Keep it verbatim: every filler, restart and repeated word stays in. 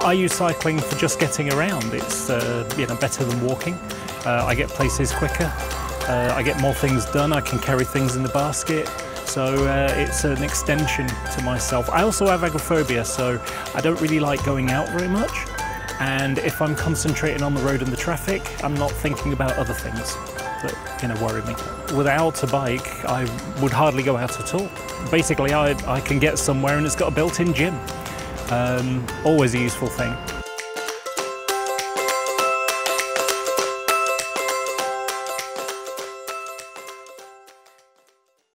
I use cycling for just getting around. It's uh, you know, better than walking. Uh, I get places quicker. Uh, I get more things done. I can carry things in the basket. So uh, it's an extension to myself. I also have agoraphobia, so I don't really like going out very much. And if I'm concentrating on the road and the traffic, I'm not thinking about other things that, you know, worry me. Without a bike, I would hardly go out at all. Basically, I, I can get somewhere and it's got a built-in gym. Um, always a useful thing.